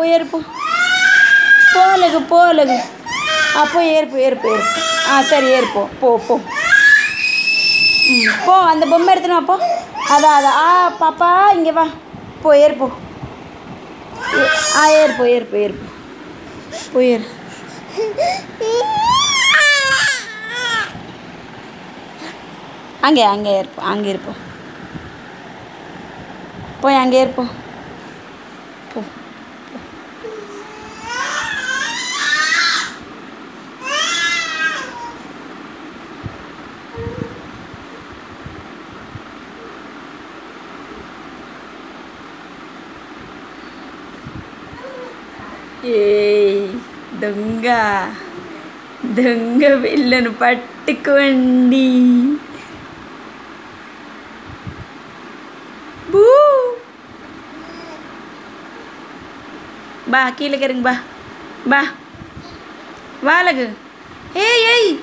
ఏరుపు పోలేగు పో ஏறுப்பு சரி ஏறுப்போ போ போ அந்த பொம்மை எடுத்துனா போ அதான் பாப்பா இங்கே வா போ ஏறுப்போ ஏறுப்போ போயிரு அங்கே இருப்போம் போய் அங்கே இருப்போம் போ ఏయ్ దొంగ పిల్లను పట్టుకోండి பூ பா கீழே இறங்கு பா வாழகு ஏய்